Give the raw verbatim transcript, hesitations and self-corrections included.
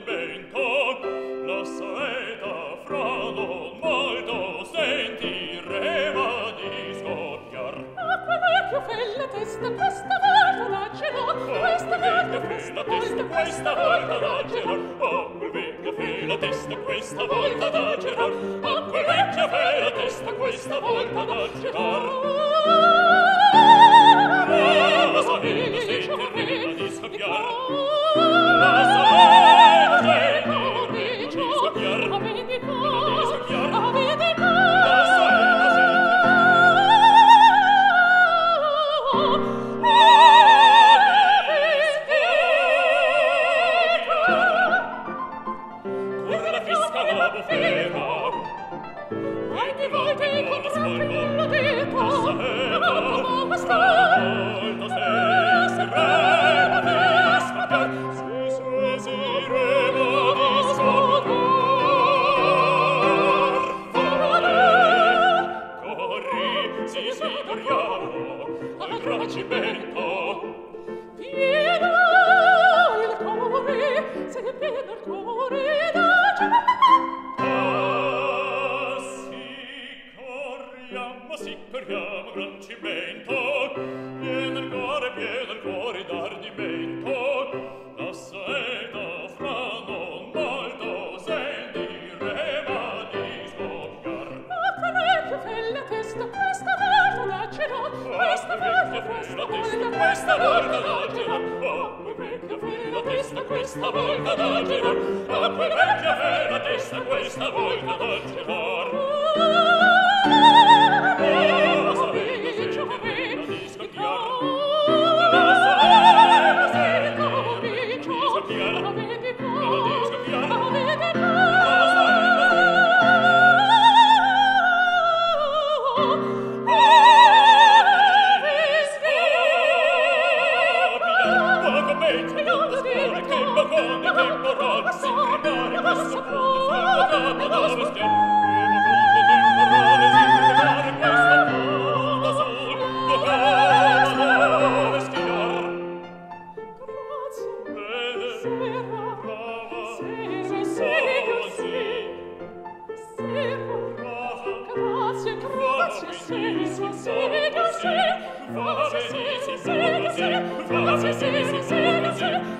adempimento, la saeta fra non molto sentiremo di scoppiar. Acqua vecchio fe la testa, questa volta laggerò, questa volta questa volta, questa volta laggerò. Acqua vecchio fe la testa, questa volta laggerò. Acqua vecchio fe la testa, questa volta laggerò. La saeta sentiremo di scoppiar. La saeta sentiremo di scoppiar. Avete qua, Di scoppiar. avete qua. La saeta con la fisca la bufera. Quante volte incontrate nella teta, La saeta come sta? volta sentiremo di scoppiar. Sì, sì, sì, remo di scoppiar. Corri, sì, sì, corriamo al ragimento. Piena il cuore, se piena il cuore da Ah, sì, corriamo, sì, corriamo al ragimento. Piena il cuore, piena il cuore d'ardimento. La saeta fra non molto sentiremo di scoppiar. Acqua vecchio fe la testa, questa volta laggerò, questa volta, questa volta, Questa volta laggerò. Acqua vecchia fe la testa, questa volta laggerò. Acqua vecchia fe la testa, questa volta laggerò. La saeta sentiremo di scoppiar. La saeta sentiremo di scoppiar. avete qua, Di scoppiar. avete qua. Grazie,